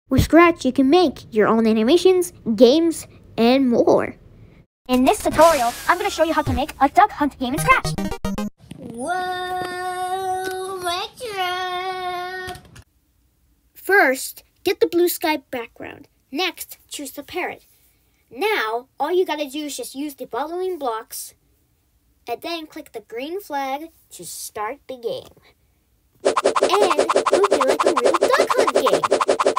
With Scratch, you can make your own animations, games, and more. In this tutorial, I'm going to show you how to make a duck hunt game in Scratch. Whoa, my trap! First, get the blue sky background. Next, choose the parrot. Now, all you gotta do is just use the following blocks, and then click the green flag to start the game. And it'll be like a real duck hunt game.